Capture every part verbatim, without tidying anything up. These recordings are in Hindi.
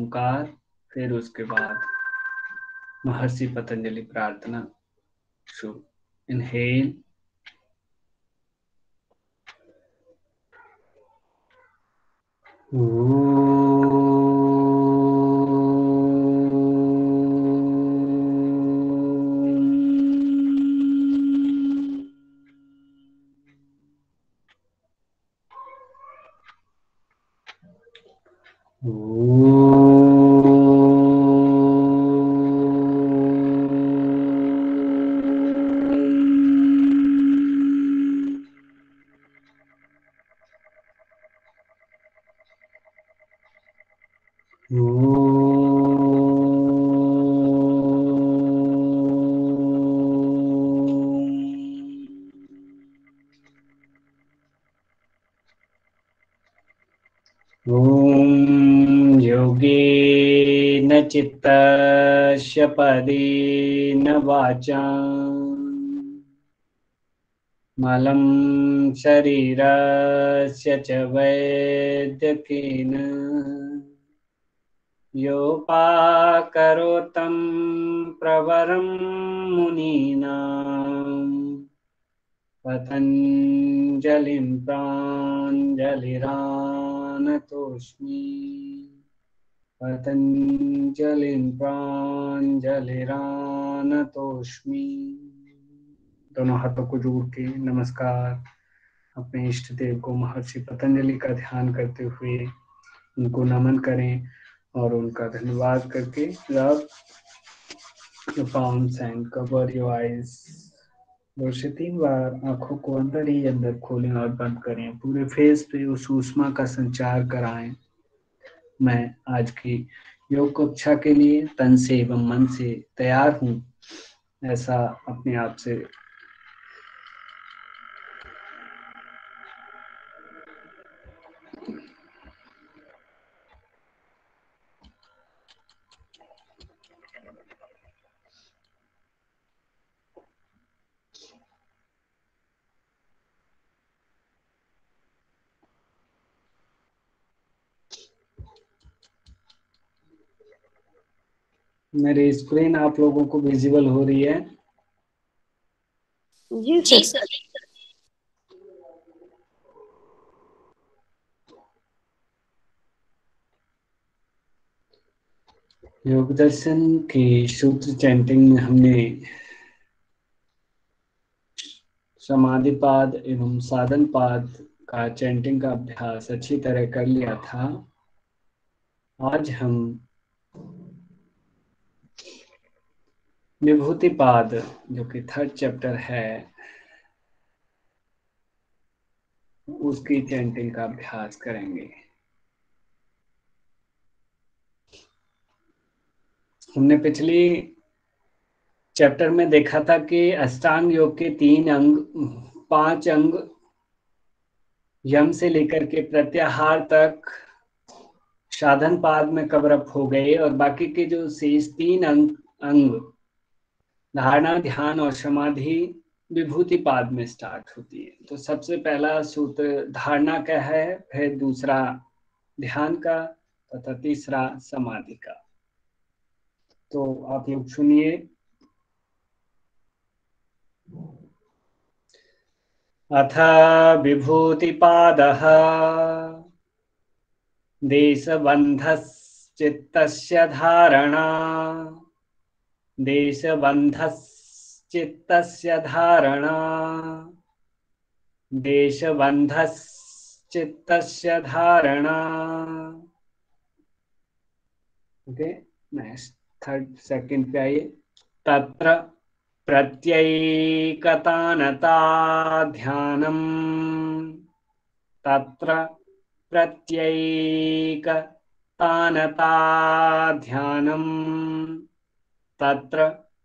ओंकार, फिर उसके बाद महर्षि पतंजलि प्रार्थना शुरू। इनहेल, ॐ योगेन चित्तस्य पदेन वाचा मलं शरीरस्य च वैद्यकेन योपाकरोतं प्रवरं मुनीनां पतञ्जलिं प्राञ्जलिरानतोऽस्मि पतञ्जलिं प्राञ्जलिरानतोऽस्मि। दोनों हाथों को जोड़ के नमस्कार। अपने इष्ट देव को महर्षि पतंजलि का ध्यान करते हुए उनको नमन करें और उनका धन्यवाद करके रब your palms and cover your eyes। दो से तीन बार आंखों को अंदर ही अंदर खोलें और बंद करें। पूरे फेस पे उस ऊष्मा का संचार कराएं। मैं आज की योग कक्षा के लिए तन से एवं मन से तैयार हूँ, ऐसा अपने आप से मेरी स्क्रीन आप लोगों को विजिबल हो रही है? जी जी सर। सर। योग दर्शन की सूत्र चैंटिंग में हमने समाधिपाद एवं साधनपाद का चैंटिंग का अभ्यास अच्छी तरह कर लिया था। आज हम विभूतिपाद, जो कि थर्ड चैप्टर है, उसकी चैंटिंग का अभ्यास करेंगे। हमने पिछली चैप्टर में देखा था कि अष्टांग योग के तीन अंग, पांच अंग यम से लेकर के प्रत्याहार तक साधन पाद में कवर अप हो गए और बाकी के जो शेष तीन अंग अंग धारणा, ध्यान और समाधि विभूति पाद में स्टार्ट होती है। तो सबसे पहला सूत्र धारणा का है, फिर दूसरा ध्यान का तथा तीसरा समाधि का। तो आप लोग सुनिए। अथ विभूतिपादः देशबन्धश्चित्तस्य धारणा देशबन्धश्चित्तस्य धारणा देशबन्धश्चित्तस्य धारणा। ओके, नेक्स्ट थर्ड सेकंड पे आइए। तत्र प्रत्ययैकतानता ध्यानम् तत्र प्रत्ययैकतानता ध्यानम् तत्र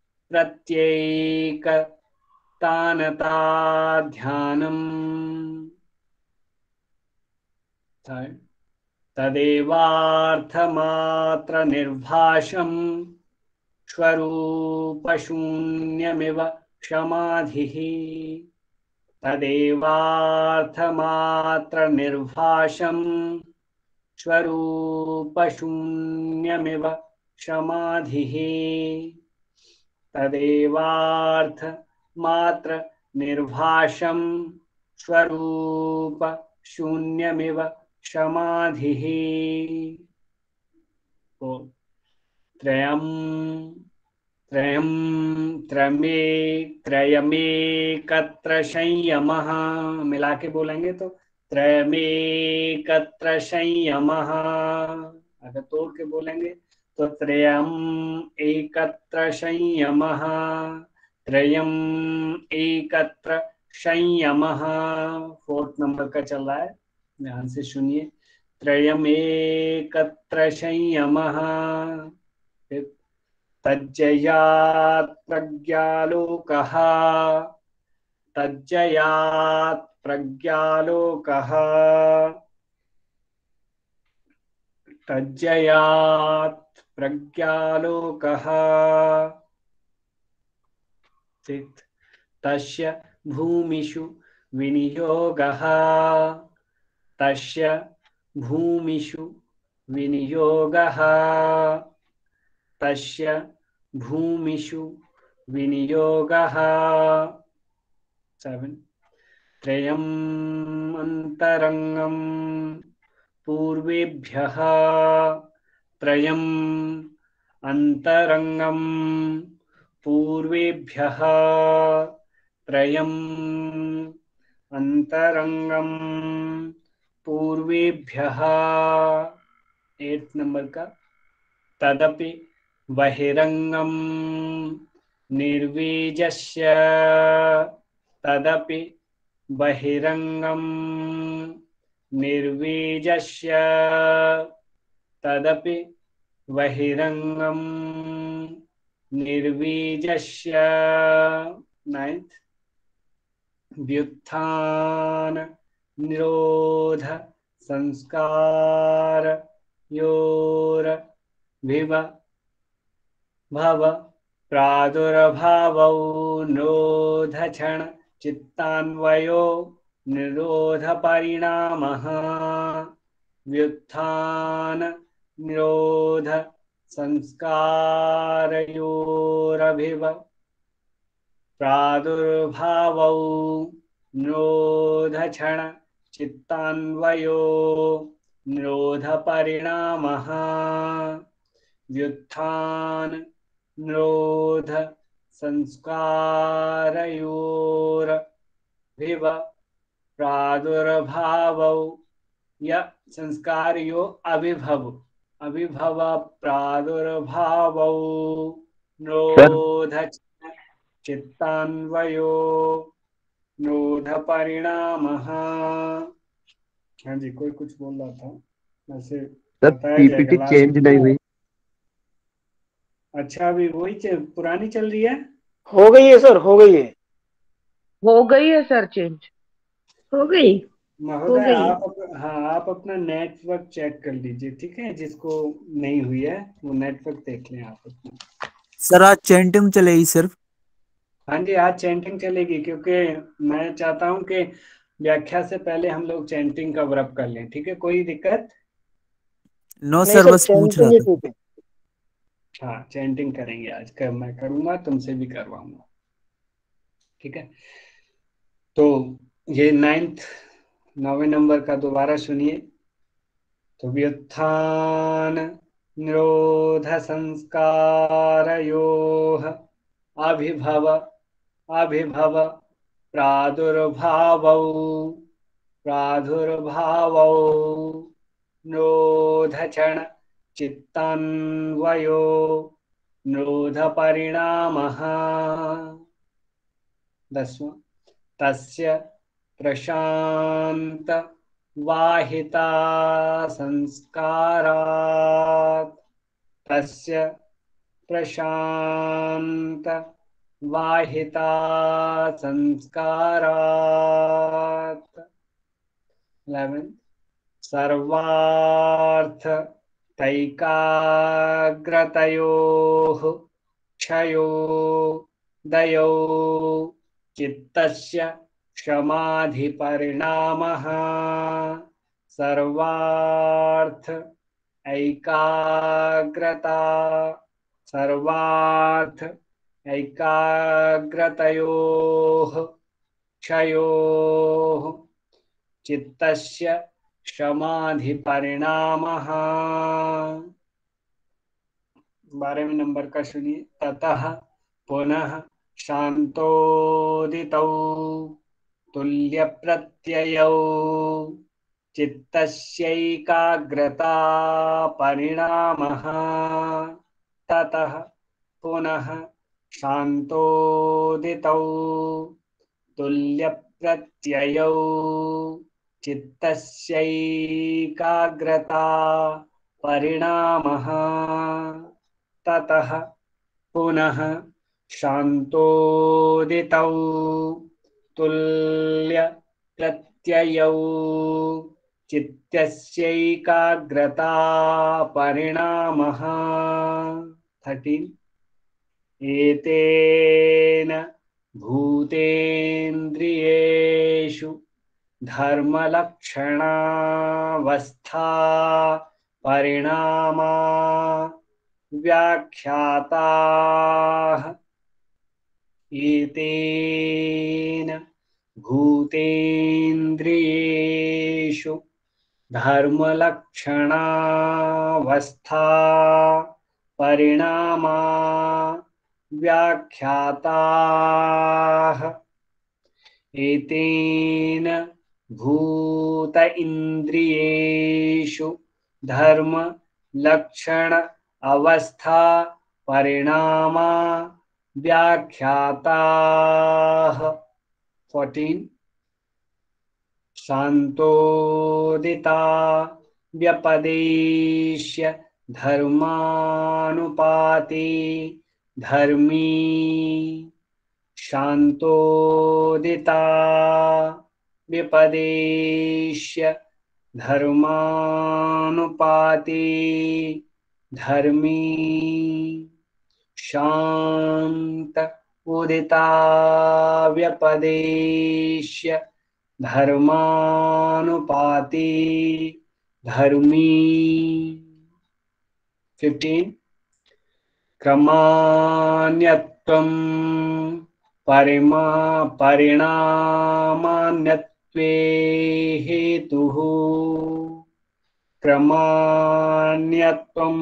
प्रत्ययैकतानता ध्यानम्। तदेवार्थमात्रनिर्भाषम् स्वरूपशून्यमिव समाधिः तदेवार्थमात्रनिर्भाषम् स्वरूपशून्यमिव समाधिः तदेवार्थ मात्र निर्भाषं स्वरूप शून्यमिव समाधिः। तो त्रयम त्रयम त्रमे त्रयमेकत्र संयमः, मिला के बोलेंगे तो त्रयमेकत्र संयमः। अगर तोड़ के बोलेंगे तो त्रयम एकत्र संयमः, त्रयम एकत्र संयमः। फोर्थ नंबर का चल रहा है, ध्यान से सुनिए। त्रयमेकत्र संयमः, तज्जयात् प्रज्ञालोकः, तज्जयात् प्रज्ञालोकः, तज्जयात् प्रज्ञालोकः। तस्य भूमिषु विनियोगः, तस्य भूमिषु विनियोगः, तस्य भूमिषु विनियोगः। सेवन त्रयम् अन्तरङ्गम् पूर्वेभ्यः, त्रयम् अन्तरङ्गम् पूर्वेभ्यः, त्रयम् अन्तरङ्गम् पूर्वेभ्यः। एट नंबर का तदपि बहिरंगम निर्वीजस्य, तदपि बहिरंगम निर्वीजस्य, तदपि बहिरंगम निर्वीजस्य। नाइन्थ व्युत्थान निरोध संस्कार योर भिव भव प्रादुर्भावौ निरोध क्षण चित्तान्वयो निरोध परिणामः। व्युत्थान निरोध संस्कारयोरभिव प्रादुर्भावौ निरोध क्षण चित्तान्वयो निरोध परिणामः। व्युत्थान निरोध संस्कारयोरभिव प्रादुर्भावौ य संस्कारयो अभिभव अभिभव प्रादुर्भावौ निरोध चित्तान्वयो निरोध परिणामः। हाँ जी, कोई कुछ बोल रहा था, वैसे बताया पीपीटी जाएगा। चेंज नहीं हुई। अच्छा, अभी वही पुरानी चल रही है। हो गई है सर, हो गई है, हो गई है सर, चेंज हो गई। महोदय आप हाँ आप अपना नेटवर्क चेक कर लीजिए, ठीक है। जिसको नहीं हुई है वो नेटवर्क देख लें आप अपना। सर आज चैंटिंग चलेगी सिर्फ? हाँ जी, आज चैंटिंग चलेगी, क्योंकि मैं चाहता हूँ कि व्याख्या से पहले हम लोग चैंटिंग कवर अप कर लें, ठीक है। कोई दिक्कत? नो सर, बस पूछ रहा था। हाँ, चैंटिंग करेंगे आज, कर मैं करूँगा, तुमसे भी करवाऊंगा, ठीक है। तो ये नाइन्थ नौवे नंबर का दोबारा सुनिए। तो व्युत्थान निरोध संस्कारयोः अभिभव अभिभव प्रादुर्भावौ प्रादुर्भावौ निरोध क्षण चित्तान्वयो निरोध परिणामः। दसवां तस्य प्रशांत वाहिता संस्कारात्, तस्य प्रशांत वाहिता संस्कारात्। इलेवेंथ सर्वार्थ तैकाग्रतयोः क्षयो दयो चित्तस्य समाधि परिणामः। सर्वार्थ ऐकाग्रता सर्वार्थ ऐकाग्रतयोः क्षयोः चित्तस्य समाधिपरिणामः। बारहवें नंबर का सुनिए। ततः पुनः शांतोदितौ तुल्यप्रत्ययौ चित्तस्यैकाग्रता परिणामः। ततः पुनः शांतोदितौ तुल्यप्रत्ययौ चित्तस्यैकाग्रता परिणामः। ततः पुनः शांतोदितौ तुल्यप्रत्ययौ चित्तस्यैकाग्रता परिणामः। थर्टीन एतेन भूतेन्द्रियेषु धर्मलक्षणावस्था परिणामा व्याख्याताः। एतेन भूतेन्द्रियेषु धर्मलक्षणावस्था परिणामा व्याख्याताः। एतेन भूत इंद्रियेषु धर्म लक्षण अवस्था परिणामा व्याख्याताः। फोर्टीन शांतोदिता व्यपदेश्य धर्मानुपाते धर्मी शांतोदिता व्यपदेश्य धर्मानुपाते धर्मी शांत उदिता व्यपदेश्य धर्मानुपाते धर्मी। फिफ्टीन क्रमान्यत्वं परिमा परिणामान्यत्वे हेतुः। क्रमान्यत्वं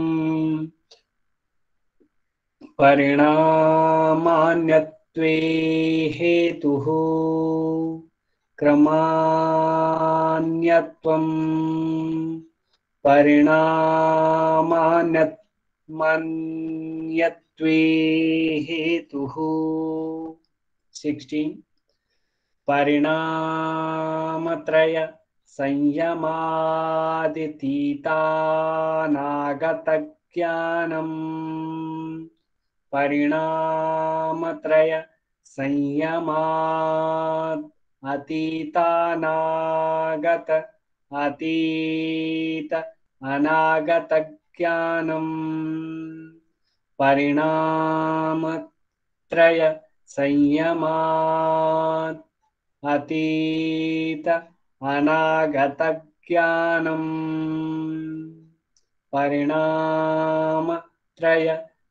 परिणामान्यत्वे हेतुः। क्रमान्यत्वं परिणामान्यत्वे हेतुः। सिक्सटीन परिणामत्रय संयमादितीतानागतज्ञानम्। परिणामत्रय संयमात् अतीतानागत अतीत अनागत ज्ञानम्। परिणामत्रय संयमात् अतीत अनागत ज्ञानम्। परिणामत्रय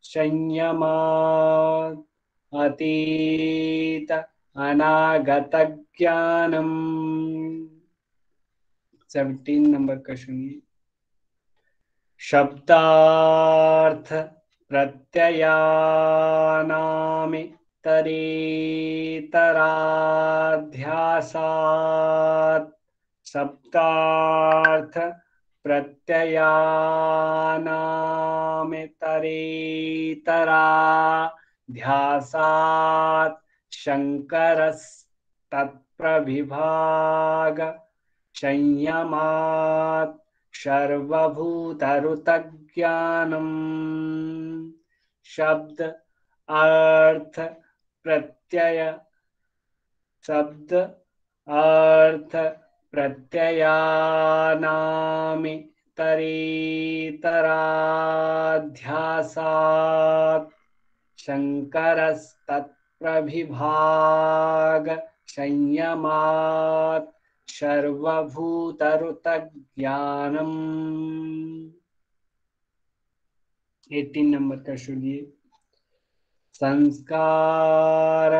संयमात् अतीत अनागत ज्ञानम्। सेवनटीन नंबर का सुनिए। शब्दार्थ प्रत्ययानामितरेतराध्यासात् शब्दार्थ प्रत्ययानामितरेतराध्यासात् शंकरस्तत्प्रविभाग संयमात् सर्वभूतऋतज्ञानम्। शब्द अर्थ प्रत्यय शब्द अर्थ प्रत्ययानामितरेतराध्यासात् शंकरस्तत्प्रविभाग संयमात् सर्वभूतरुतज्ञानम्। एटीन नंबर का सुनिए। संस्कार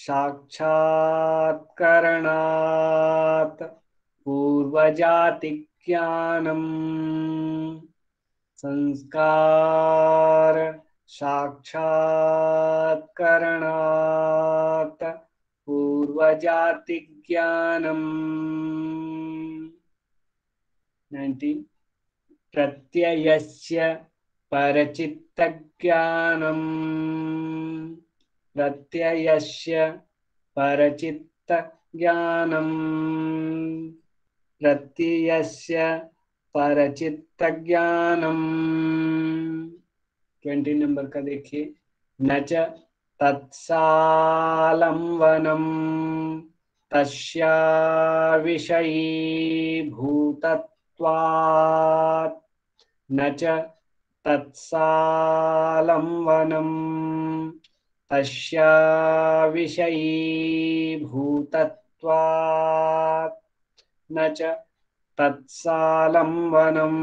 साक्षात्करणात् पूर्वजाति ज्ञानम्। संस्कार साक्षात्करणात् पूर्वजाति ज्ञानम्। नाइनटीन प्रत्ययस्य परचित्तज्ञानम्। प्रत्ययस्य परचित्तज्ञानम्। प्रत्ययस्य परचित्तज्ञानम्। ट्वेंटी नंबर का देखिए। न च तत्सालंवनम् तस्या विषयीभूतत्वात्। न च तत्सालंवनम् तस्या विषयीभूतत्वात्। न च तत्सालंवनम्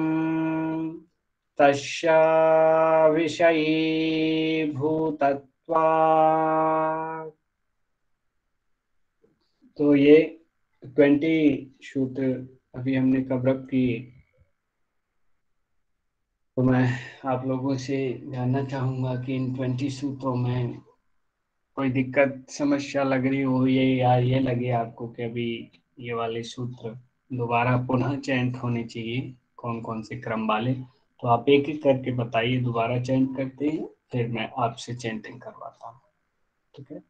तस्या विषयीभूतत्वात्। तो ये ट्वेंटी सूत्र अभी हमने कवर किए। तो मैं आप लोगों से जानना चाहूंगा कि इन ट्वेंटी सूत्रों में कोई दिक्कत समस्या लग रही हो ये, या ये लगे आपको कि अभी ये वाले सूत्र दोबारा पुनः चयन होने चाहिए, कौन कौन से क्रम वाले, तो आप एक एक करके बताइए। दोबारा चयन करते हैं, फिर मैं आपसे चैंटिंग करवाता हूँ, ठीक है।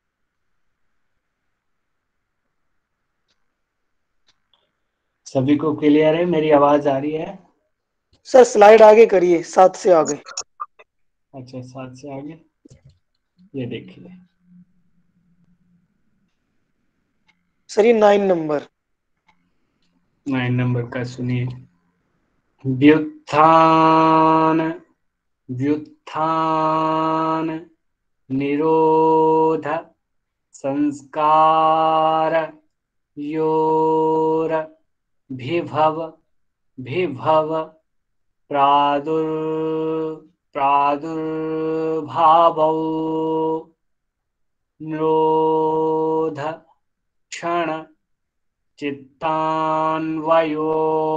सभी को क्लियर है? मेरी आवाज आ रही है? सर स्लाइड आगे करिए, सात से आगे। अच्छा, सात से आगे। ये देखिए सर ये नाइन नंबर। नाइन नंबर का सुनिए। व्युत्थान व्युत्थान निरोध संस्कार योर विभव विभव प्रादुर प्रादुर्भावौ निरोध क्षण चित्तान्वयो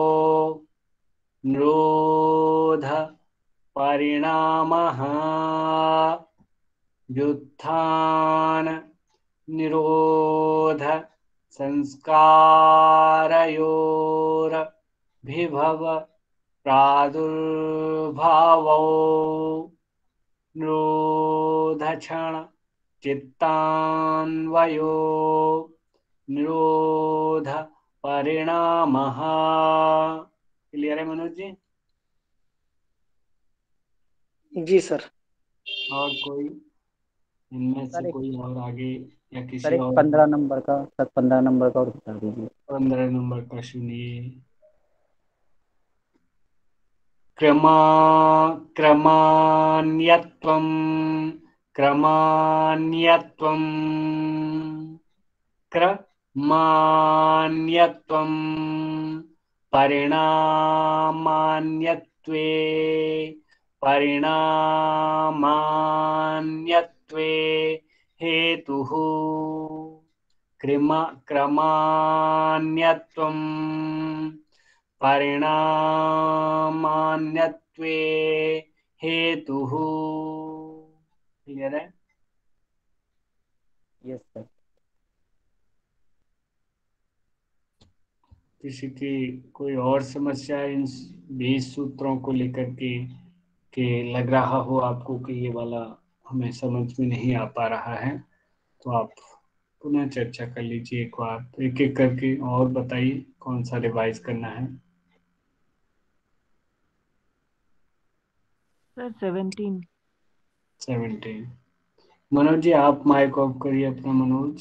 निरोध परिणामः। व्युत्थान निरोध संस्कारयोर विभव प्रादुर्भावो निरोध क्षण चित्तान्वयो निरोध परिणामः। क्लियर है मनोज जी? जी सर। और कोई इनमें से सर एक कोई और आगे या सर किसी एक और? पंद्रह नंबर का सर पंद्रह नंबर का और बता दीजिए। पंद्रह नंबर का सुनिए। क्रमा क्रमान्यत्वं क्रमान्यत्वं क्रमान्यत्वं परिणामान्यत्वे परिणामान्यत्वे हेतुः। क्रमा क्रमान्यत्वं परिणामान्यत्वे हेतुः। क्लियर है? Yes sir. किसी की कोई और समस्या इन बीस सूत्रों को लेकर के कि लग रहा हो आपको कि ये वाला हमें समझ में नहीं आ पा रहा है, तो आप पुनः चर्चा कर लीजिए एक बार। तो एक एक करके और बताइए कौन सा रिवाइज करना है। Sir seventeen. Seventeen. Manoj ji आप माइक ऑफ करिए अपना। मनोज,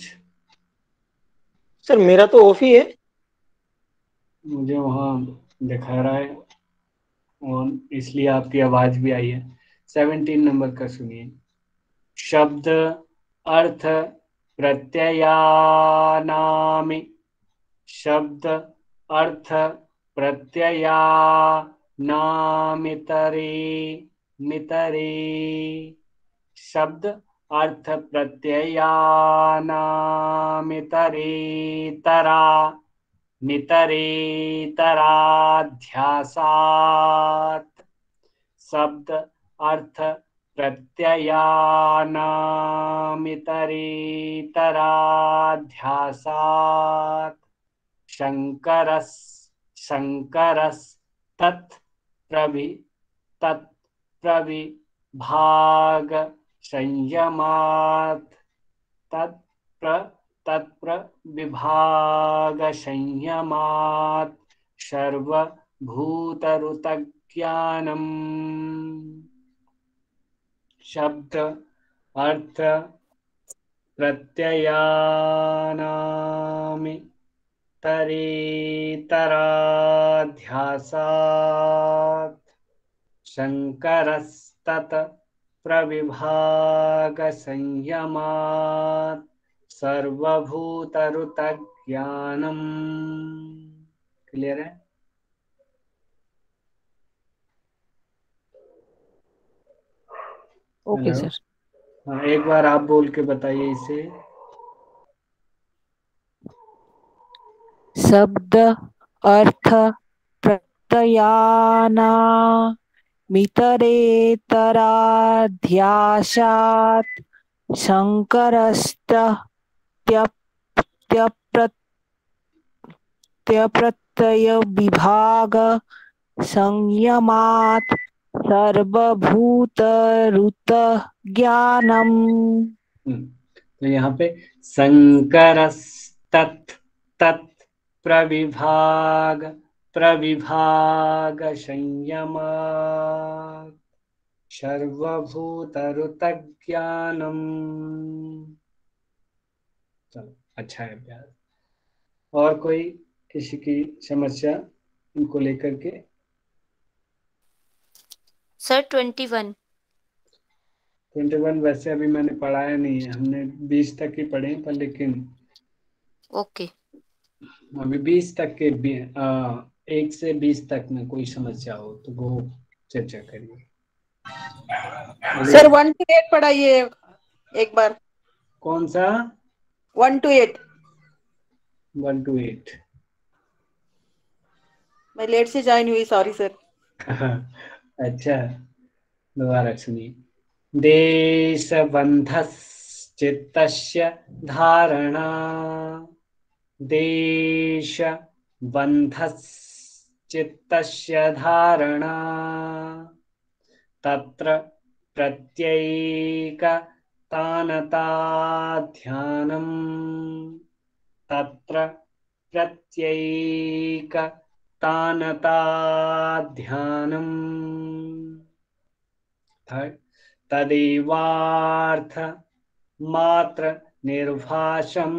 सर मेरा तो ऑफ ही है। मुझे वहाँ दिखा रहा है ऑन, इसलिए आपकी आवाज भी आई है। सेवेंटीन नंबर का सुनिए। शब्द अर्थ प्रत्ययानामि शब्द अर्थ प्रत्यया नामितरे मितरे शब्द अर्थ प्रत्ययानामितरेतरा मितरेतराध्यासात् शब्द अर्थ प्रत्ययानामितरेतराध्यासात् शंकरस शंकरस तत् प्रवि तत् प्रविभाग संयमात् तत् प्र तत्प्र विभाग संयमात् सर्वभूतऋतज्ञानम् शब्द अर्थ प्रत्ययानामि तरेतराध्यासात् शंकरस्तत् प्रविभाग संयमात् सर्वभूतऋतज्ञानम्। क्लियर है? Okay sir. हाँ, एक बार आप बोल के बताइए इसे। शब्द अर्थ प्रत्ययाना मितरेतराध्यासात् शंकरस्त प्रत्यय विभाग संयमात् सर्वभूत ऋत ज्ञानम। तो यहाँ पे शंकरस्तत् तत् प्रविभाग प्रविभाग संयमात् सर्वभूतऋतज्ञानम्। चलो, अच्छा है प्यार। और कोई किसी की समस्या इनको लेकर के? Sir twenty one. Twenty one वैसे अभी मैंने पढ़ाया नहीं है, हमने बीस तक ही पढ़े पर, लेकिन ओके अभी बीस तक के भी, आ, एक से बीस तक में कोई समस्या हो तो वो चर्चा करिए। सर वन टू एट पढ़ाइए एक बार। कौन सा? One two eight. One two eight मैं लेट से ज्वाइन हुई, सॉरी सर। अच्छा, दोबारा सुनिए। देशबन्धश्चित्तस्य धारणा देशबन्धश्चित्तस्य धारणा तत्र प्रत्ययैकतानता तत्र प्रत्ययैकतानता ध्यानम्। तदेवार्थ मात्र निर्भाषं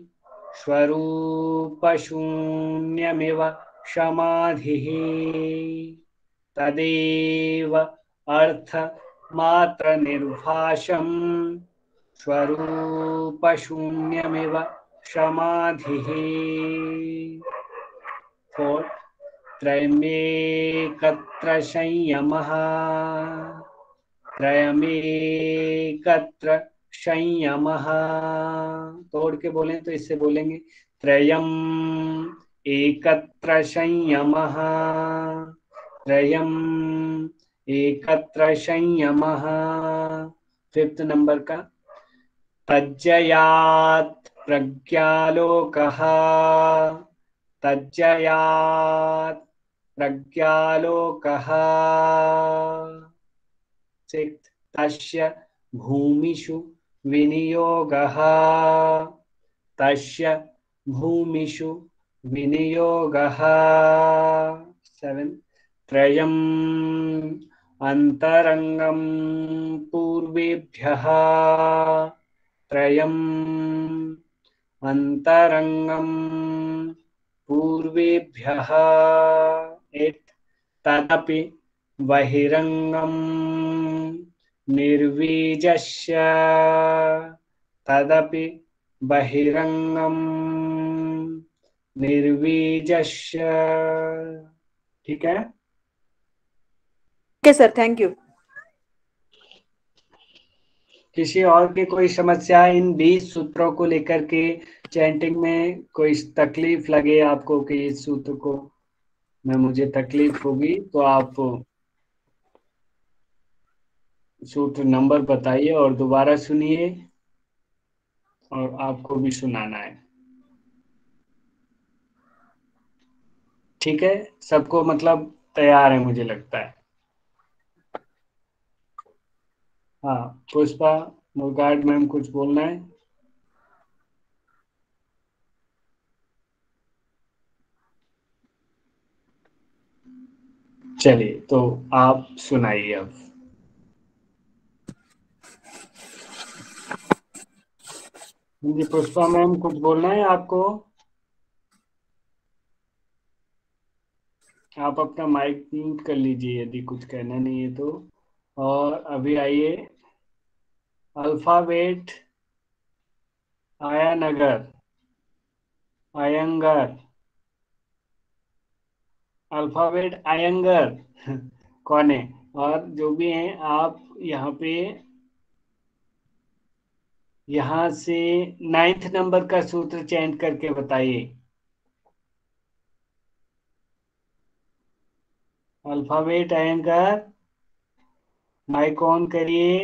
स्वरूपशून्यमिव समाधिः। तदेव अर्थ मात्र निर्भाषं स्वरूपशून्यमिव समाधिः। फोर त्रयमेकत्र संयमः त्रयमेकत्र संयमः। तोड़ के बोलें तो इससे बोलेंगे त्रयम एकत्र संयमः त्रयम एकत्र संयमः। फिफ्थ नंबर का तज्जयात् प्रज्ञालोकः तज्जयात् प्रज्ञालोकः। सिक्स्थ तस्य भूमिषु विनियोगः तस्य भूमिषु विनियोगः। सेवेंथ त्रयम् अंतरंगं पूर्वेभ्यः त्रयम् अंतरंगं पूर्वेभ्यः। एट्थ तदपि बहिरंगं निर्वीजस्य तदपि बहिरंगं निर्वीजस्य। ठीक है, ओके सर, थैंक यू। किसी और की कोई समस्या इन बीस सूत्रों को लेकर के चैंटिंग में कोई तकलीफ लगे आपको कि इस सूत्र को में मुझे तकलीफ होगी, तो आप सूत्र नंबर बताइए और दोबारा सुनिए, और आपको भी सुनाना है। ठीक है, सबको मतलब तैयार है मुझे लगता है। हाँ, पुष्पा मुरगाड मैम कुछ बोलना है? चलिए, तो आप सुनाइए अब। जी पुष्पा मैम, कुछ बोलना है आपको? आप अपना माइक म्यूट कर लीजिए यदि कुछ कहना नहीं है तो। और अभी आइए, अल्फाबेट आयनगर, आयंगर, अल्फाबेट आयंगर कौन है? और जो भी हैं आप यहाँ पे, यहाँ से नाइन्थ नंबर का सूत्र चेंज करके बताइए। अल्फाबेट आयंगर, माइक ऑन करिए,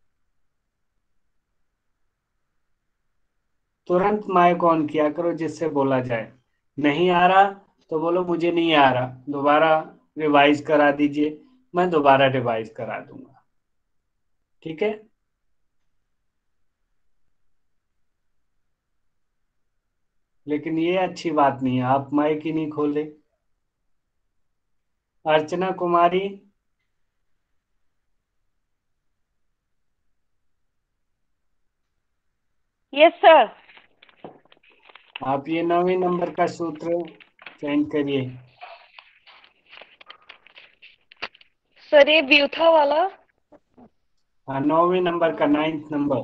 तुरंत माइक ऑन किया करो जिससे बोला जाए। नहीं आ रहा तो बोलो मुझे नहीं आ रहा, दोबारा रिवाइज करा दीजिए, मैं दोबारा रिवाइज करा दूंगा। ठीक है, लेकिन ये अच्छी बात नहीं है, आप माइक ही नहीं खोले। Archana Kumari, yes sir. आप ये नौवीं नंबर का सूत्र चेंज करिए। सर ये ब्यूथा वाला। हाँ, नौवीं नंबर का, नाइन्थ नंबर।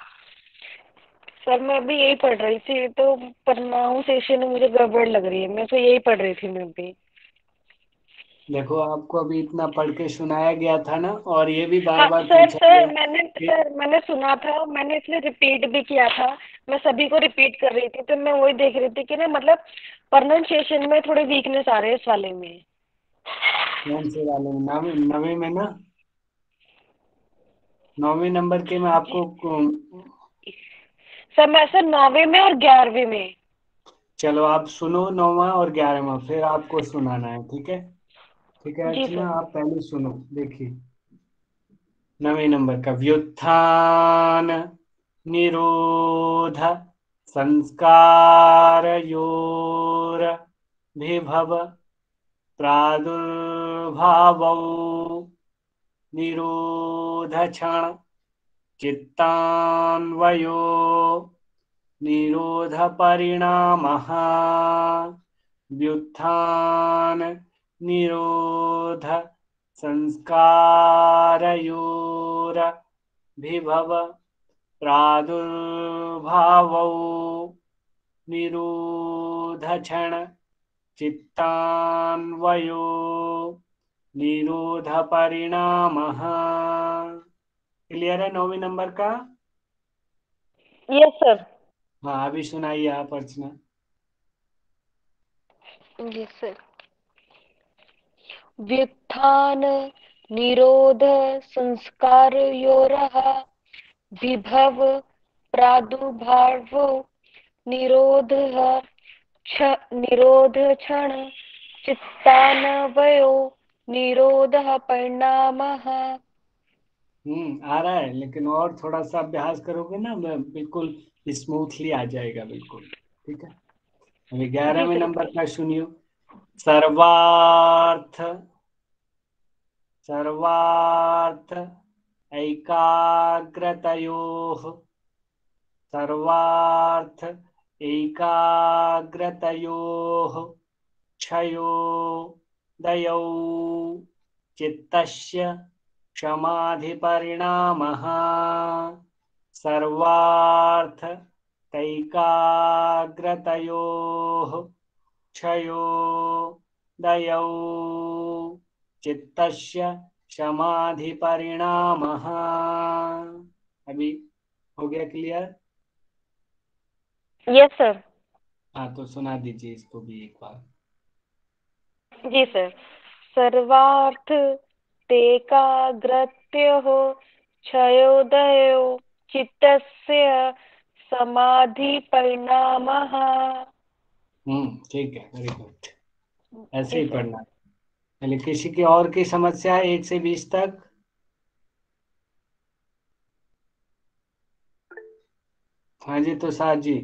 सर मैं अभी यही पढ़ रही थी तो प्रोनाउंसिएशन में मुझे गड़बड़ लग रही है, मैं तो यही पढ़ रही थी मैं भी। देखो, आपको अभी इतना पढ़ के सुनाया गया था ना, और ये भी बार हाँ बार सर, पूछा सर गया मैंने कि सर मैंने सुना था, मैंने इसलिए रिपीट भी किया था। मैं सभी को रिपीट कर रही थी, तो मैं वही देख रही थी कि ना मतलब प्रोनाउंसिएशन में थोड़ी वीकनेस आ रही है इस वाले में। कौन से वाले में? नौवीं नौवीं में ना, नौवीं नंबर के में आपको को- सर मैं सर नौवीं में और ग्यारहवीं में। चलो आप सुनो नौवां और ग्यारहवां, फिर आपको सुनाना है। ठीक है, ठीक है जी अर्चना, सर। आप पहले सुनो। देखिए, नवे नंबर का, व्युत्थान निरोध संस्कार योर विभव प्रादुर्भावौ निरोध क्षण चित्तान्वयो निरोध परिणामः व्युत्थान निरोध संस्कारयोर विभव प्रादुर्भावौ निरोध क्षण चित्तान्वयो निरोध परिणामः। क्लियर है नौवीं नंबर का? Yes sir. हाँ, अभी सुनाइए आप अर्चना। Yes sir. व्युत्थान निरोध संस्कारयोरः विभव प्रादुर्भावो निरोधः क्ष निरोध क्षण चित्तानवयो निरोधः परिणामः। हम्म आ रहा है, लेकिन और थोड़ा सा अभ्यास करोगे ना, मैं बिल्कुल स्मूथली आ जाएगा बिल्कुल। ठीक है, अभी जी ग्यारहवें सर। नंबर का सुनियो। सर्वार्थ, सर्वार्थ ऐकाग्रतयोः, सर्वार्थ ऐकाग्रतयोः क्षयो दयौ चित्तस्य क्षमाधिपरिणामः सर्वार्थ कैकाग्रतयोः क्षयो दयौ चित्तस्य समाधि परिणामः। अभी हो गया क्लियर? Yes sir. हाँ तो सुना दीजिए इसको भी एक बार। जी सर। सर्वार्थ तेकाग्रत्यो क्षयोदयो चित्तस्य समाधि परिणामः। हम्म ठीक है, वेरी गुड। ऐसे जी ही सर। पढ़ना है। चलिए, किसी की और की समस्या है एक से बीस तक? हाँ जी तुषार जी।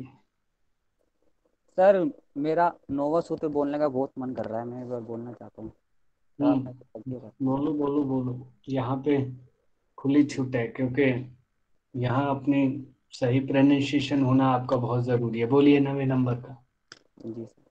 सर मेरा नोवा सूत्र बोलने का बहुत मन कर रहा है, मैं एक बार बोलना चाहता हूँ। सर आप मेरे को हम्म बताइएगा। बोलो बोलो बोलो, यहाँ पे खुली छूट है, क्योंकि यहाँ अपनी सही प्रोनाउंसिएशन होना आपका बहुत जरूरी है। बोलिए नवे नंबर का। जी सर।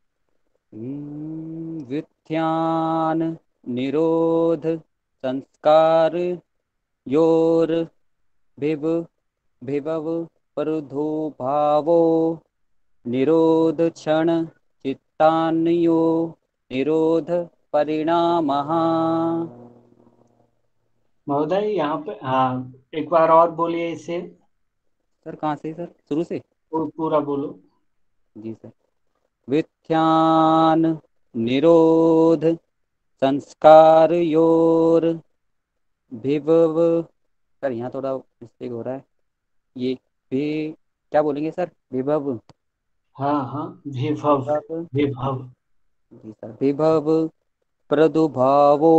हम्म, वित्थ्यान निरोध संस्कार योर भिव भिभव परधो भावो निरोध क्षण चित्तान्यो निरोध परिणामः। महोदय यहाँ पे, हाँ एक बार और बोलिए इसे। सर कहाँ से सर, शुरू से? पू- पूरा बोलो। जी सर। वित्थ्यान निरोध संस्कार योर भिभव। सर यहाँ थोड़ा मिस्टेक हो रहा है। ये भी क्या बोलेंगे सर? विभव। हाँ हाँ, विभव। विभव। विभव। जी सर। विभव प्रदुभावो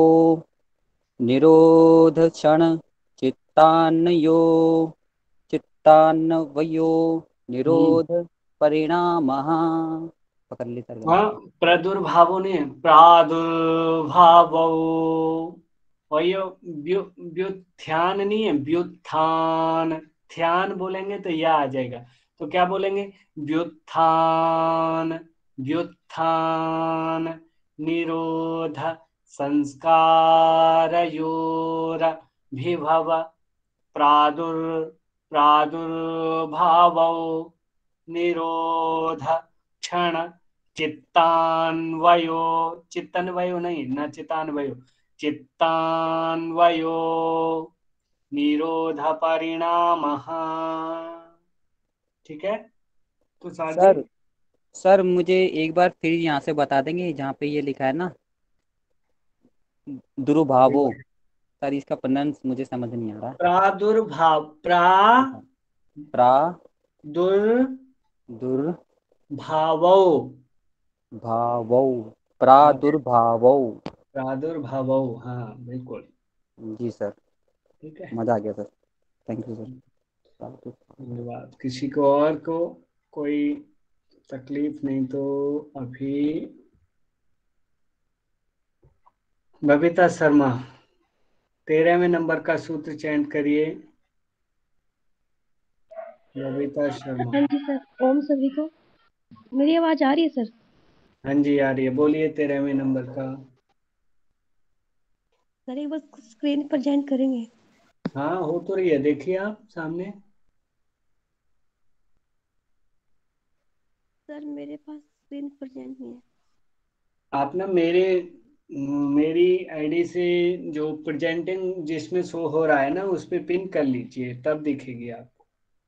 निरोध क्षण चित्तान्यो चित्तान्वयो हम्म निरोध परिणामः। पकड़ ली सर गले। हाँ, प्रादुर्भावो नहीं, प्रादुर्भावो। वही व्यु व्युत्थान नहीं है, व्युत्थान। ध्यान बोलेंगे तो यह आ जाएगा। तो क्या बोलेंगे? व्युत्थान। व्युत्थान निरोध संस्कारयोर विभव प्रादुर् प्रादुर्भावो निरोध क्षण चित्तान्वयो। चित्तान्वयो नहीं, न चित्तान्वयो, चित्तान्वयो निरोध परिणामः। ठीक है तुषार जी? सर सर मुझे एक बार फिर यहाँ से बता देंगे जहाँ पे ये लिखा है ना, दुर्भावो। सर इसका प्रोनाउंस मुझे समझ नहीं आ रहा। प्रादुर्भाव, प्रा प्रादुर्भावो। दुर्भावो प्रादुर्भावो। प्रादुर्भावो, हाँ बिल्कुल। जी सर। ठीक है, मजा आ गया सर। Thank you sir. प्रादुर्भाव। धन्यवाद। किसी को और को कोई तकलीफ नहीं तो अभी बबीता शर्मा, तेरहवें नंबर का सूत्र चयन करिए। बबीता शर्मा। हाँ जी सर। ओम सभी को। मेरी आवाज आ रही है सर? हाँ जी आ रही है, बोलिए तेरहवें नंबर का। सर एक बार स्क्रीन पर ज्वाइन करेंगे? हाँ हो तो रही है, देखिए आप सामने। सर मेरे पास स्क्रीन पर ज्वाइन नहीं है। आप ना मेरे मेरी आईडी से जो प्रेजेंटिंग जिसमें शो हो रहा है ना, उस पे पिन कर लीजिए, तब दिखेगी आपको।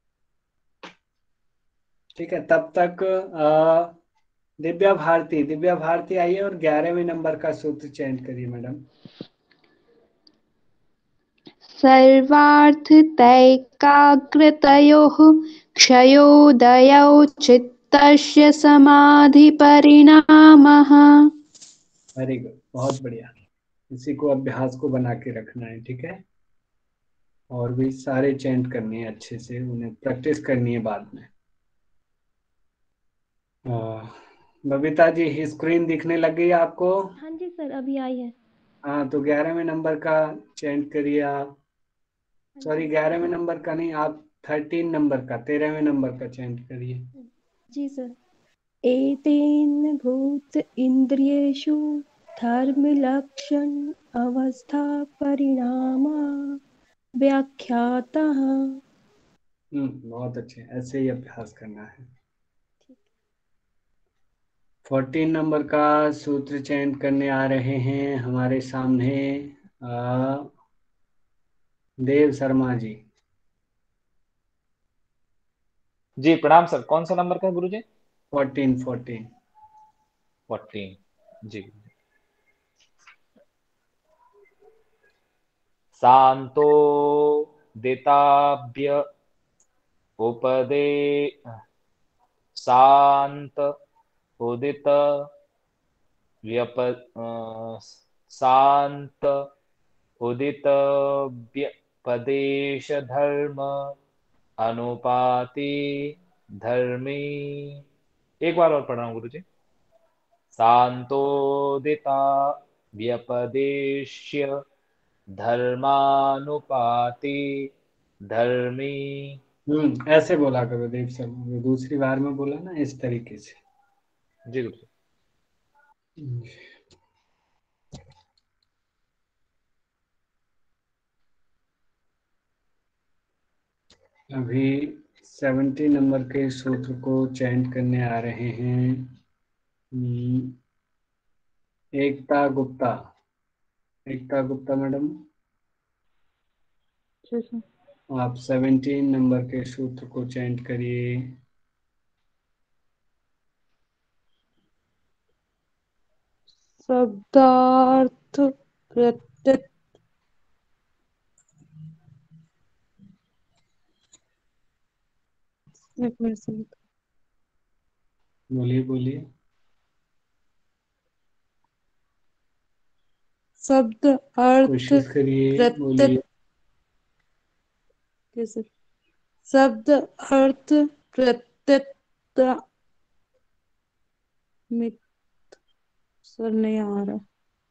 ठीक है, तब तक आ, दिव्या भारती, दिव्या भारती आइए और ग्यारहवें नंबर का सूत्र चयन करिए मैडम। सर्वार्थतैकाग्रतयोः क्षयोदयौ चित्तस्य समाधिपरिणामः। वेरी गुड, बहुत बढ़िया। इसी को अभ्यास को बना के रखना है, ठीक है। और भी सारे चेंट करने हैं अच्छे से, उन्हें प्रैक्टिस करनी है बाद में। आ, बबीता जी स्क्रीन दिखने लग गई आपको? हाँ जी सर अभी आई है। हाँ तो ग्यारहवें नंबर का चेंट करिए आप। हाँ सॉरी, जी ग्यारहवें नंबर का नहीं, आप थर्टीन नंबर का, तेरहवें नंबर का चेंट करिए। जी सर। एतेन भूत इंद्रियेषु धर्मलक्षण अवस्था परिणामा व्याख्यातः। हम्म बहुत अच्छे, ऐसे ही अभ्यास करना है। फोर्टीन नंबर का सूत्र चयन करने आ रहे हैं हमारे सामने आ, देव शर्मा जी। जी प्रणाम सर, कौन सा नंबर का है गुरुजी? Fourteen fourteen fourteen. जी। शांतो देताभ्य उपदे शांत उदित व्यप अ, शांत उदित व्यपदेश धर्म अनुपाति धर्मी। एक बार और पढ़ रहा हूँ गुरुजी। शांतोदिता व्यपदेश्य धर्मानुपाति धर्मी। हम्म ऐसे बोला करो देव शर्मा जी, दूसरी बार में बोला ना इस तरीके से। जी गुरुजी। अभी सेवेंटी नंबर के सूत्र को चयन करने आ रहे हैं हम्म, एकता गुप्ता। एकता गुप्ता मैडम, आप सेवेंटीन नंबर के सूत्र को चयन करिए। शब्दार्थ प्रत्यय एक मिनट से बोलिए बोलिए। शब्द अर्थ कोशिश करिए, प्रत्यय बोलिए। कैसे शब्द अर्थ प्रत्यय मित सर नहीं आ रहा।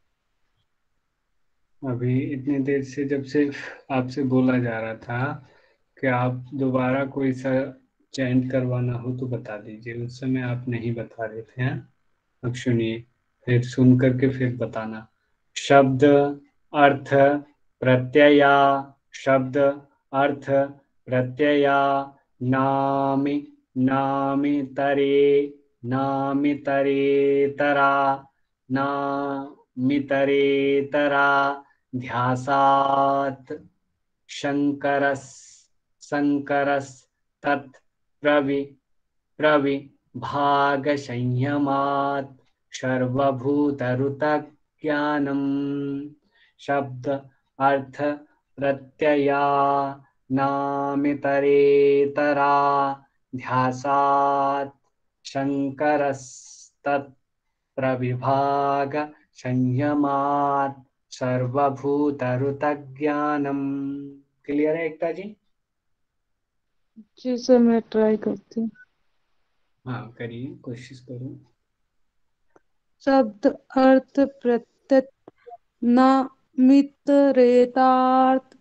अभी इतनी देर से जब से आपसे बोला जा रहा था कि आप दोबारा कोई सा चयन करवाना हो तो बता दीजिए, उस समय आप नहीं बता रहे थे। हैं? अब सुनिए, फिर सुन करके फिर बताना। शब्द अर्थ प्रत्यया, शब्द अर्थ प्रत्यया, नामि नामितरे नामितरेतरा नामितरेतरा ध्यासात् शंकरस शंकरस तत् प्रवि प्रविभाग संयमात् सर्वभूतऋतज्ञानम्। शब्द अर्थ प्रत्यया नामितरेतरा ध्यासात् शंकरस्तत् प्रविभाग संयमात् सर्वभूतऋतज्ञानम्। क्लियर है एकता जी? जी सर मैं ट्राई करती हूँ। हाँ करिए, कोशिश करो। शब्द अर्थ प्रत्यय नामितरेतार्थ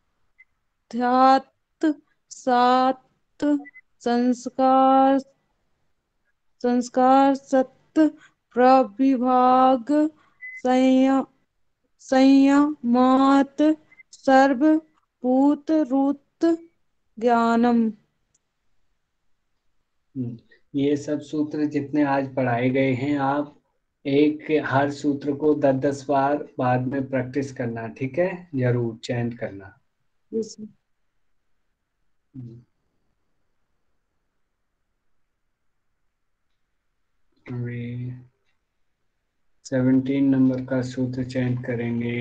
ध्यात सात संस्कार संस्कार सत्त प्रविभाग संयम संयमात सर्वभूत रूत ज्ञानम। हम्म, ये सब सूत्र जितने आज पढ़ाए गए हैं, आप एक हर सूत्र को दस दस बार बाद में प्रैक्टिस करना, ठीक है? जरूर चयन करना। Yes, हम्म, अभी सेवनटीन नंबर का सूत्र चयन करेंगे।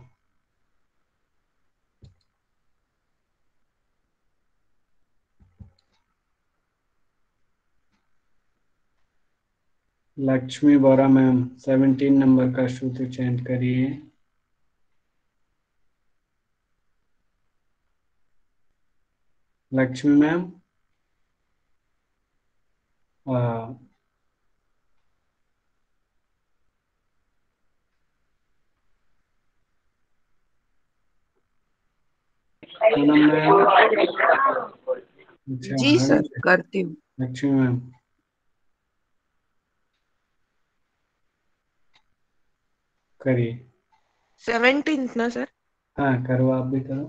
Lakshmi Bora ma'am, seventeen number का सूत्र चयन करिए। लक्ष्मी मैम, पूनम मैम, अच्छा जी सर है। करती हूँ। लक्ष्मी मैम करिए। सेवेंटीन ना सर? हाँ करो, आप भी करो।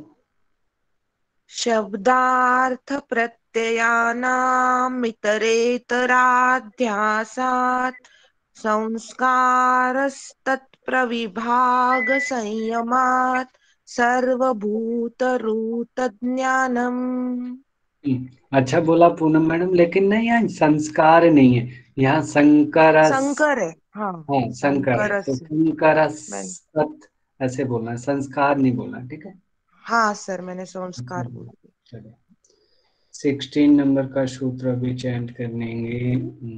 शब्दार्थ प्रत्ययानामितरेतराध्यासात् संस्कारस्तत्प्रविभाग संयमात् सर्वभूतरूत ज्ञानम। अच्छा बोला पूनम मैडम, लेकिन नहीं यहाँ संस्कार नहीं है, यहाँ संकर संकर है। हाँ हाँ संकर है, तो संकरस संकर मैंने सत ऐसे बोलना है, संस्कार नहीं बोलना, ठीक है। हाँ सर मैंने संस्कार बोल दिया। चलिए सिक्सटीन नंबर का सूत्र अभी चयन करेंगे।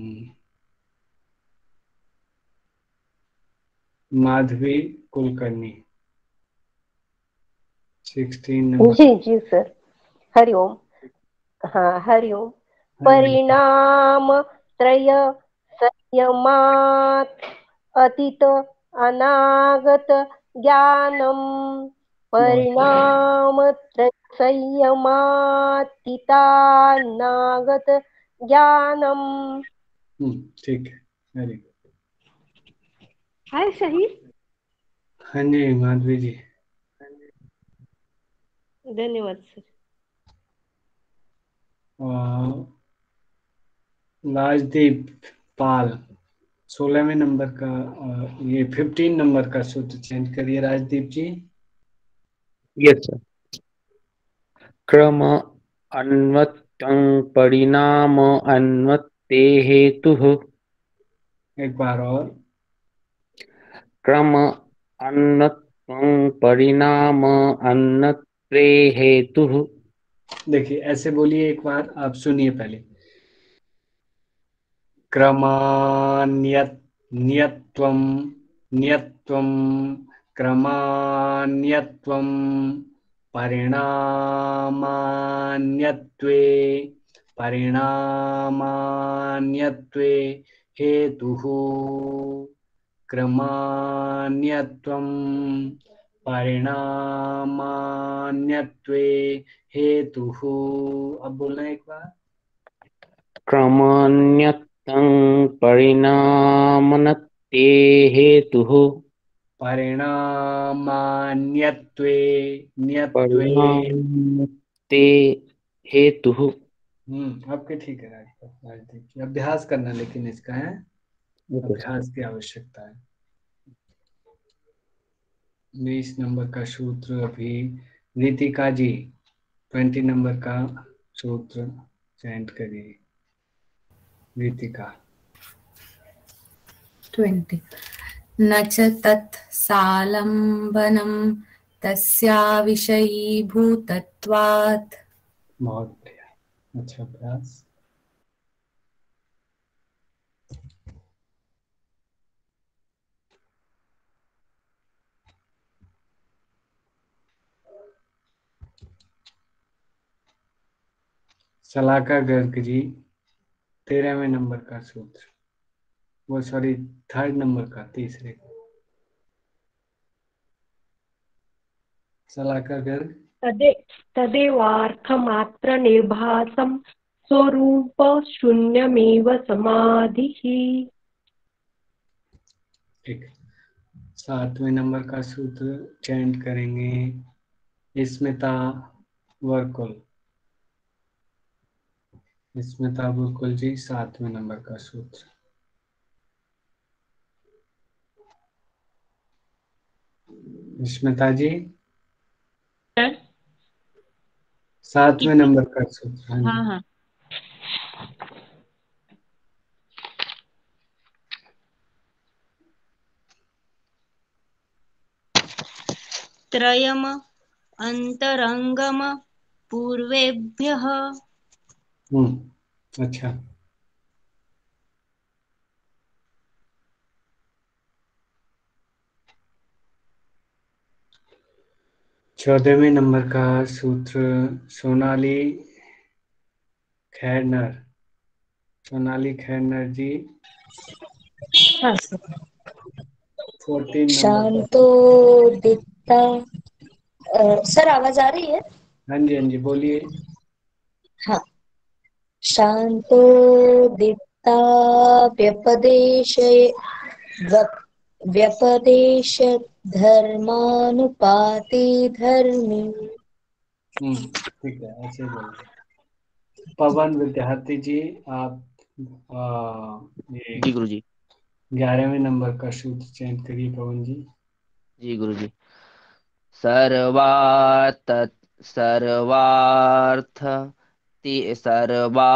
Madhavi Kulkarni sixteen number. जी जी सर, हरिओम। हाँ हरिओम। परिणाम त्रय संयमात् अतीत अनागत ज्ञानम। परिणाम त्रय संयमातीतानागत ज्ञानम। ठीक है, वेरी गुड। हाय शहीद। हाँ जी माधवी जी, धन्यवाद सर। राजदीप पाल सोलहवें नंबर का, ये फिफ्टीन नंबर का सूत्र चेंज करिए राजदीप जी। Yes sir. क्रम अन्वतं परिणाम अन्वते हेतुः। एक बार और। क्रम अन्वतं परिणाम अन्वते हेतुः। देखिए ऐसे बोलिए, एक बार आप सुनिए पहले। क्रमान्यत नियत्वम नियत्वम क्रमान्यत्वम परिणामान्यत्वे परिणामान्यत्वे हेतुः। क्रमान्यत्वम परिणामान्यत्वे हेतुः। अब बोलना एक बार। क्रमान्यतं परिणामनते हेतुः। परिणामान्यत्वे न्यत्वे परिणामते हेतुः। हम्म आपके ठीक है राजदीप राजदीप जी, अभ्यास करना लेकिन इसका है, अभ्यास की आवश्यकता है। बीस नंबर का सूत्र अभी रीतिका जी ट्वेंटी नंबर का सूत्र चयन करिए रीतिका। ट्वेंटी। न च तत् सालम्बनं तस्याविषयीभूतत्वात्। बहुत बढ़िया, अच्छा अभ्यास। सलाका गर्ग जी तेरहवें नंबर का सूत्र, वो सॉरी थर्ड नंबर का, तीसरे का। सलाका गर्ग। तदे तदेवार्थमात्र निर्भासं स्वरूप शून्यमेव समाधिः। ठीक, सातवें नंबर का सूत्र चयन करेंगे स्मिता वर्कुल। स्मिता वर्कुल जी सातवें नंबर का सूत्र। स्मिता जी सातवें नंबर का सूत्र। हाँ जी। हाँ हाँ। त्रयम अंतरंगम पूर्वेभ्यः। हम्म अच्छा। चौदहवें नंबर का सूत्र सोनाली खैरनर। सोनाली खैरनर जी हाँ सर। फोर्टीन नंबर का। शांतोदिता। अ, सर आवाज आ रही है? हाँ जी हाँ जी बोलिए। हाँ। शांतोदिता व्यपदेश व्यपदेश धर्मानुपाति धर्मी। हम्म ठीक है, ऐसे ही बोलिए। पवन विद्यार्थी जी आप आ, ये जी गुरुजी। ग्यारहवें नंबर का सूत्र चयन करिए पवन जी। जी गुरुजी। सर्वार्थ सर्वार्थ ति सर्वा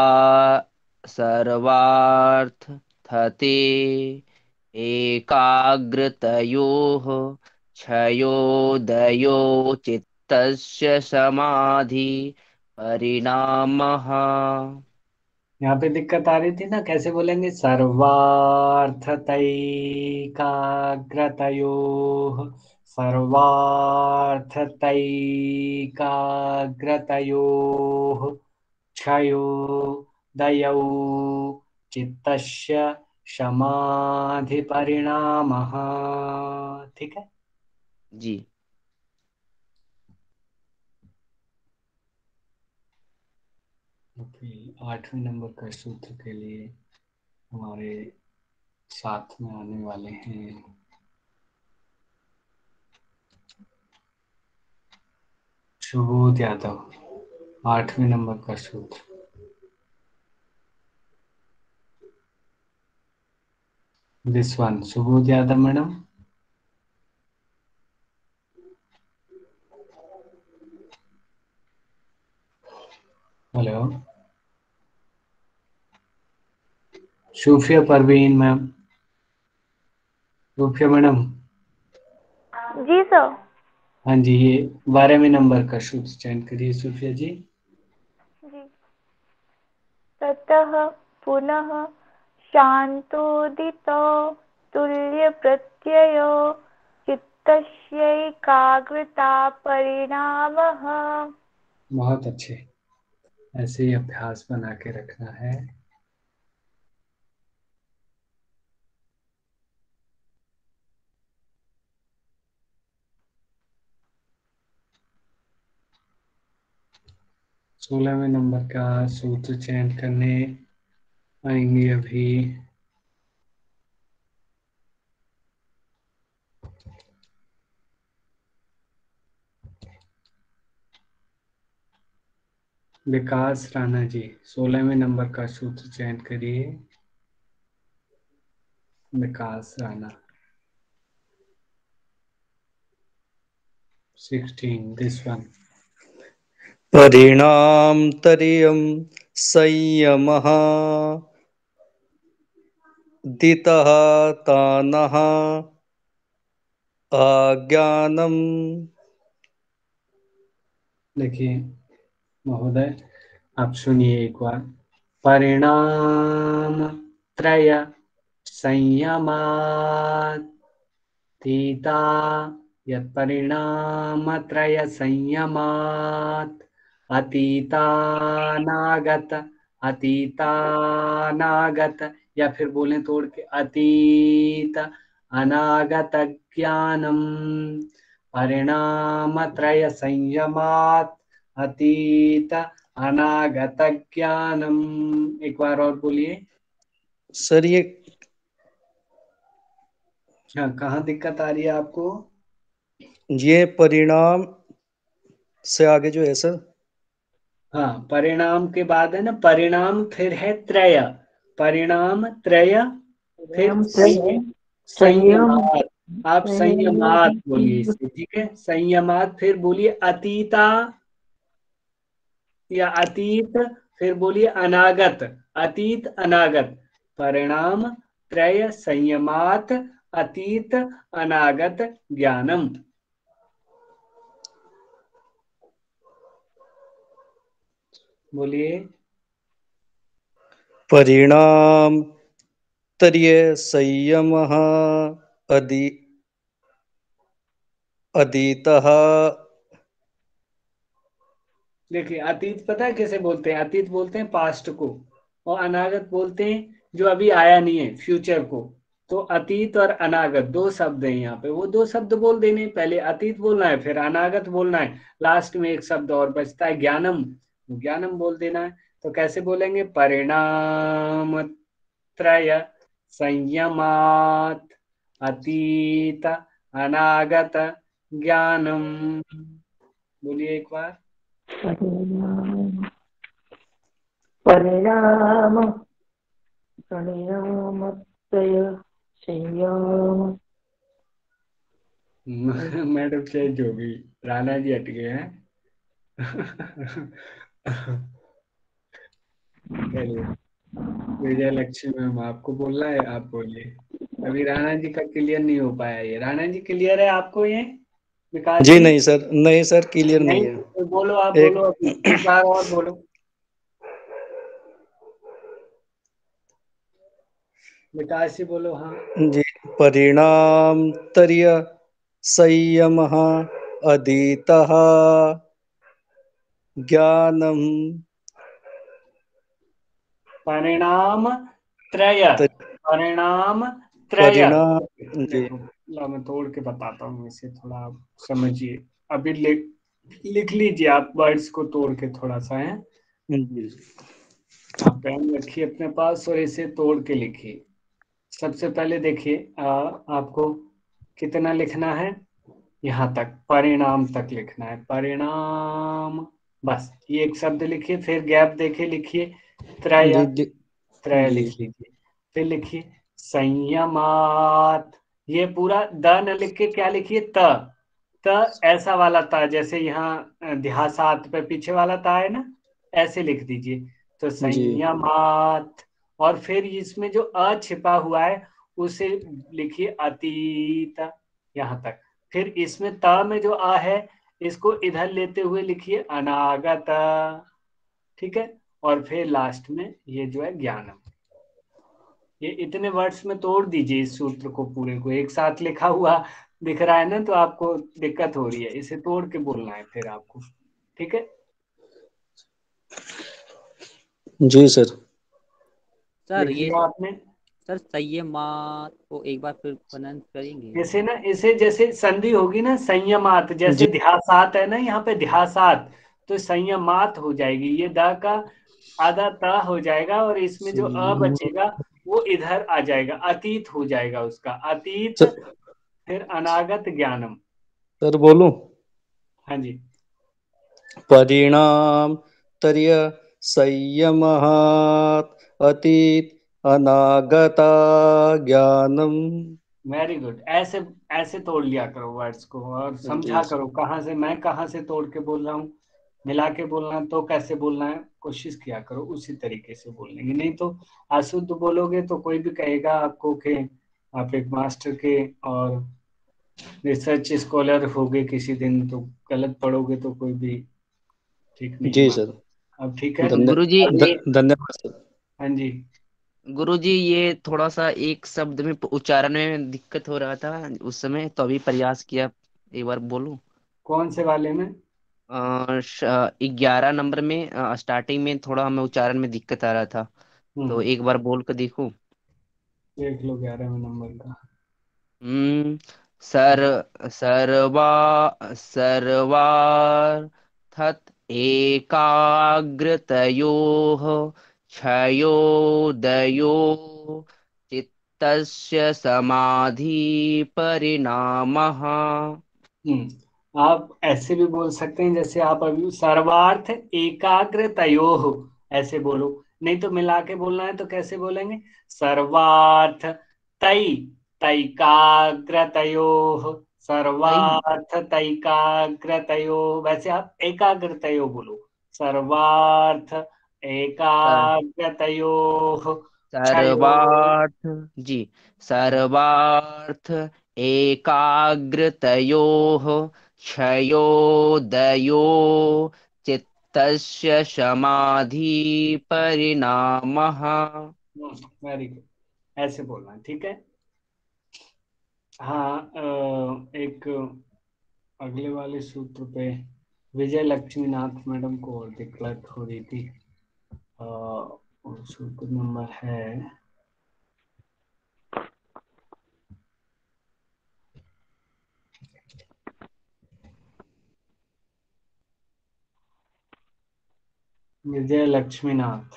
सर्वार्थ थते एकाग्रतयोः क्षयोदयो चित्तस्य समाधि परिणामः। यहाँ पे दिक्कत आ रही थी ना, कैसे बोलेंगे? सर्वार्थतैकाग्रतयोः सर्वार्थतैकाग्रतयोः क्षयोदयौ चित्तस्य समाधि परिणामः। ठीक है जी। ओके, आठवें नंबर का सूत्र के लिए हमारे साथ में आने वाले हैं सुबोध यादव। आठवें नंबर का सूत्र, this one, Subodh Yadav madam. Hello, Sufiya Parveen ma'am, Sufiya madam. जी सर। हाँ जी, ये बारहवें नंबर का सूत्र चयन करिए सूफिया जी। जी। ततः पुनः शान्तोदितो तुल्यप्रत्ययो चित्तस्यैकाग्रता परिणामः। बहुत अच्छे, ऐसे ही अभ्यास बना के रखना है। सोलहवें नंबर का सूत्र चयन करने आएंगे अभी विकास राणा जी। सोलहवें नंबर का सूत्र चयन करिए, Vikas Rana. Sixteen, this one. परिणामतरियं संयमः दितः तानः अज्ञानम्। देखिए महोदय, आप सुनिए एक बार। परिणाम त्रय संयमात् तीता यत् परिणाम त्रय संयमात् अतीतानागत अतीतानागत, या फिर बोलें तोड़ के अतीत अनागत ज्ञानम। परिणाम त्रय संयमात् अतीत अनागत ज्ञानम। एक बार और बोलिए सर। ये अच्छा, कहाँ दिक्कत आ रही है आपको? ये परिणाम से आगे जो है सर, हाँ, परिणाम के बाद है ना, परिणाम फिर है त्रय, परिणाम त्रय फिर संय- संयमात। आप संयमात बोलिए इसे, ठीक है? संयमात, फिर बोलिए अतीता या अतीत, फिर बोलिए अनागत, अतीत अनागत। परिणाम त्रय संयमात अतीत अनागत ज्ञानम। बोलिए। परिणाम तर्य संयमः अदि अदीतः। देखिए, अतीत पता है कैसे बोलते हैं? अतीत बोलते हैं पास्ट को, और अनागत बोलते हैं जो अभी आया नहीं है, फ्यूचर को। तो अतीत और अनागत दो शब्द हैं यहाँ पे, वो दो शब्द बोल देने, पहले अतीत बोलना है फिर अनागत बोलना है, लास्ट में एक शब्द और बचता है ज्ञानम, ज्ञानम बोल देना है। तो कैसे बोलेंगे? परिणाम त्रय संयमात अतीत अनागत ज्ञानम। बोलिए एक बार। परिणाम परिणाम परिणामत्रय संयम मैडम चेंज हो गई, राणा जी हट गए हैं। चलिए विजय लक्ष्मी मैम आपको बोलना है, आप बोलिए। अभी राणा जी का क्लियर नहीं हो पाया ये। राणा जी क्लियर है आपको ये? विकास जी जी नहीं सर, नहीं सर क्लियर नहीं, नहीं है। तो बोलो आप, एक बोलो अभी एक बार और बोलो। विकास जी बोलो। हाँ जी, परिणाम तर्य संयमः अधीतः ज्ञानम परिणाम त्रय, परिणाम त्रय। परिणाम। जी देखो ला मैं तोड़ के बताता हूँ इसे, थोड़ा आप समझिए। अभी लिख लिख लीजिए आप वर्ड्स को तोड़ के थोड़ा सा है। जी आप पेन रखिए अपने पास और इसे तोड़ के लिखिए। सबसे पहले देखिए आ, आपको कितना लिखना है, यहाँ तक परिणाम तक लिखना है। परिणाम, बस ये एक शब्द लिखिए, फिर गैप देके लिखिए त्रय, जी जी त्रय जी लिख लीजिए। फिर लिखिए संयमात, ये पूरा द न लिख के क्या लिखिए, त। त ऐसा वाला ता, जैसे यहाँ ध्यासात पे पीछे वाला ता है ना, ऐसे लिख दीजिए। तो जी संयमात, और फिर इसमें जो अ छिपा हुआ है उसे लिखिए अतीत, यहाँ तक। फिर इसमें त में जो आ है इसको इधर लेते हुए लिखिए अनागत, ठीक है। और फिर लास्ट में ये जो है ज्ञानम। ये इतने वर्ड्स में तोड़ दीजिए इस सूत्र को पूरे को। एक साथ लिखा हुआ दिख रहा है ना, तो आपको दिक्कत हो रही है, इसे तोड़ के बोलना है फिर आपको, ठीक है। जी सर। सर लिख ये लिया आपने? सर संयमात को एक बार फिर प्रोनाउंस करेंगे? इसे ना, इसे जैसे संधि होगी ना संयमात, जैसे जी ध्यासात है ना, यहाँ पे ध्यासात, तो संयमात हो जाएगी। ये द का आधा त हो जाएगा और इसमें जो अ बचेगा वो इधर आ जाएगा, अतीत हो जाएगा उसका, अतीत। सर, फिर अनागत ज्ञानम। सर बोलूं? हाँ जी। परिणाम तर्य संयमः अतीत अनागता ज्ञानम। Very good. ऐसे ऐसे तोड़ लिया करो वर्ड्स को और जी समझा करो कहाँ से, मैं कहाँ से तोड़ के बोल रहा हूँ, मिला के बोलना है तो कैसे बोलना है, कोशिश किया करो उसी तरीके से बोलने की। नहीं तो अशुद्ध बोलोगे तो कोई भी कहेगा आपको कि आप एक मास्टर के और रिसर्च स्कॉलर होगे किसी दिन, तो गलत पढ़ोगे तो कोई भी ठीक नहीं जी माने। सर। अब ठीक है धन्य गुरुजी अभी। ध- धन्यवाद सर। हाँ जी। गुरुजी ये थोड़ा सा एक शब्द में उच्चारण में दिक्कत हो रहा था उस समय, तो अभी प्रयास किया, एक बार बोलूं? कौन से वाले में? ग्यारह नंबर में स्टार्टिंग में थोड़ा हमें उच्चारण में दिक्कत आ रहा था, तो हम्म एक बार बोल कर देखूं? देख लो ग्यारहवें नंबर का। हम्म सर सर्वा सर्वार्थत एकाग्रतयोः क्षयोदयो चित्तस्य समाधि परिणामः। हम्म आप ऐसे भी बोल सकते हैं, जैसे आप अभी सर्वार्थ एकाग्र तयोः ऐसे बोलो। नहीं तो मिला के बोलना है तो कैसे बोलेंगे, सर्वार्थ तई तैकाग्र तयोः, तई सर्वार्थ तैकाग्र तयोः। वैसे आप एकाग्र तयोः बोलो, सर्वार्थ सर एकाग्र तयोः क्षयो। सर्वार्थ जी सर्वार्थ एकाग्रतयोः क्षयोदयो चित्तस्य समाधि परिणामः। वेरी गुड, ऐसे बोलना है, ठीक है। हाँ अ, एक अगले वाले सूत्र पे विजय लक्ष्मी नाथ मैडम को और दिक्कत हो रही थी। अ, वो सूत्र नंबर है विजय लक्ष्मी नाथ।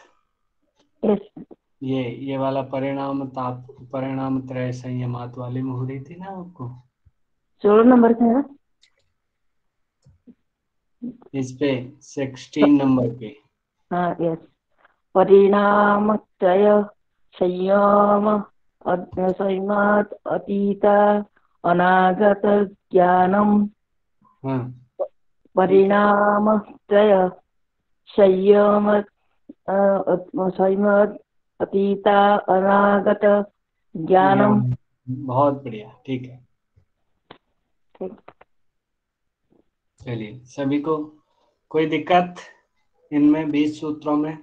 ये ये वाला परिणाम ताप परिणाम त्रय संयमात वाले में हो रही थी ना आपको, सोलह नंबर का है। इस पे सिक्सटीन नंबर पे। हाँ यस। परिणाम त्रय संयम संयमात् अतीत अनागत ज्ञानम हाँ परिणामत्रय संयम संयमात् अतीत अनागत ज्ञानम। बहुत बढ़िया, ठीक है। ठीक। चलिए, सभी को कोई दिक्कत इनमें बीस सूत्रों में?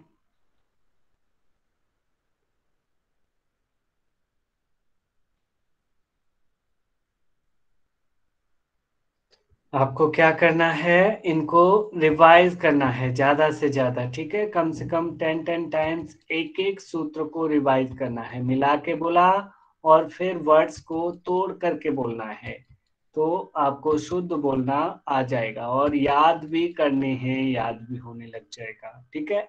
आपको क्या करना है, इनको रिवाइज करना है ज्यादा से ज्यादा, ठीक है? कम से कम टेन टेन टाइम्स एक एक सूत्र को रिवाइज करना है, मिला के बोला और फिर वर्ड्स को तोड़ करके बोलना है, तो आपको शुद्ध बोलना आ जाएगा। और याद भी करने हैं, याद भी होने लग जाएगा, ठीक है?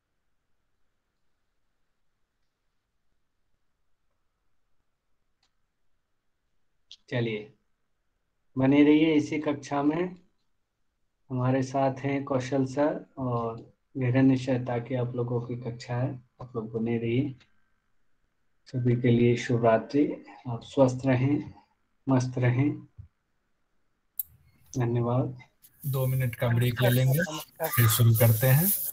चलिए, बने रहिए इसी कक्षा में। हमारे साथ हैं कौशल सर और गगन निश्चय, ताकि आप लोगों की कक्षा है, आप लोग बने रहिए। सभी के लिए शुभ रात्रि। आप स्वस्थ रहें, मस्त रहें। धन्यवाद। दो मिनट का ब्रेक ले लेंगे, फिर शुरू करते हैं।